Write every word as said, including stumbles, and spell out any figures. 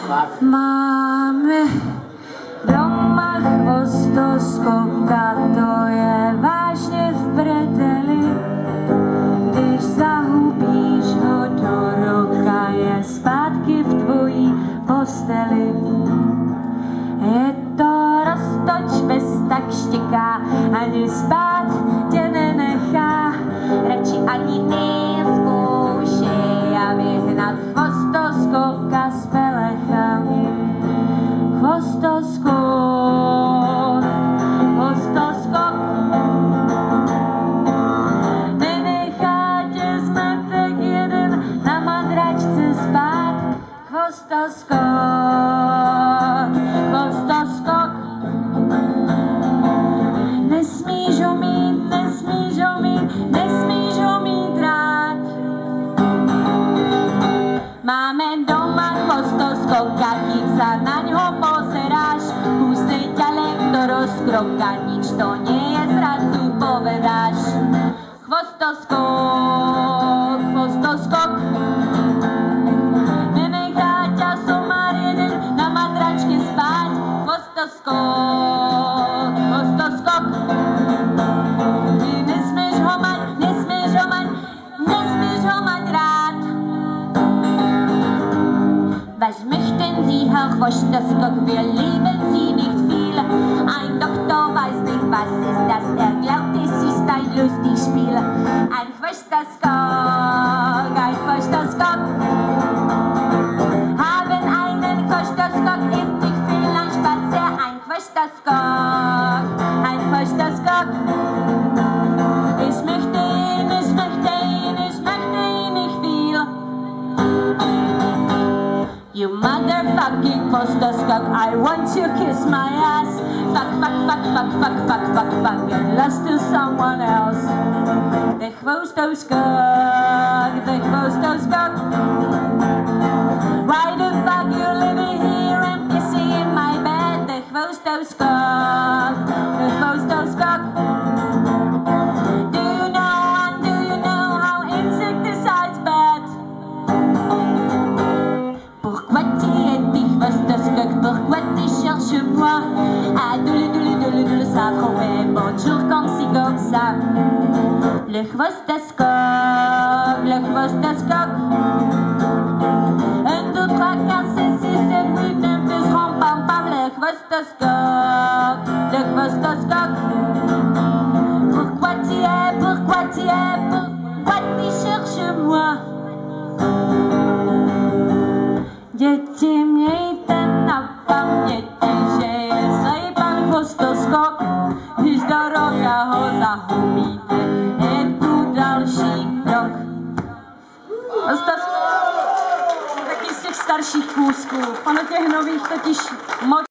Máme doma chvostoskoka, to je vážně v prdeli. Když zahubíš ho do roka, je zpátky v tvojí posteli. Je to roztoč bez tak štěká, ani spát tě nenechá. Radši ani nezkoušej a vyhnat chvostoskoka z pelecha. Chvostoskok, chvostoskok, nenechá tě zmetek jeden na madračce spát. Chvostoskok, chvostoskok, nesmíš ho mít, nesmíš ho mít, nesmíš ho mít rád. Máme doma chvostoskoka, kým sa na ňo pozeráš, husej ťalek do rozkroka, nič to nie je, zrazu povedáš. Chvostoskok, chvostoskok, nenechá ťa somár jeden na madračke spáť. Chvostoskok, chvostoskok, ty nesmieš ho mať, nesmieš ho mať, nesmieš ho mať rád. Was möchten Sie, Herr Chvostoskok? Wir lieben Sie nicht viel. Ein Doktor weiß nicht, was ist das. Er glaubt, es ist ein lustiges Spiel. Ein Chvostoskok, ein Chvostoskok. Haben einen Chvostoskok ist nicht viel, ein Spazier. Ein Chvostoskok, ein Chvostoskok. Ich möchte ihn, ich möchte ihn, ich möchte ihn nicht viel. You motherfucking chvostoskok, I want to kiss my ass. Fuck, fuck, fuck, fuck, fuck, fuck, fuck, fuck, get lost to someone else. The chvostoskok, the chvostoskok. Why the fuck you living here and pissing in my bed? The chvostoskok, the chvostoskok. Do you know and do you know how insecticides bad? Pourquoi tu es dit chvostoskok? Pourquoi tu cherches moi? Ah, doule, doule, doule, doule, ça promet bonjour comme si comme ça. Le chvostoskok, le chvostoskok. Un, deux, trois, quatre, cinq, six, sept, huit, neuf, dix, rond, pam, pam. Le chvostoskok, le chvostoskok. Pourquoi tu es, pourquoi tu es, pourquoi tu cherches moi? Děti, mějte na paměti, že je zlej pan chvostoskok, když do roka ho zahubíte, je tu další krok. Chvostoskok taky z těch starších kůzků, ono těch nových totiž moc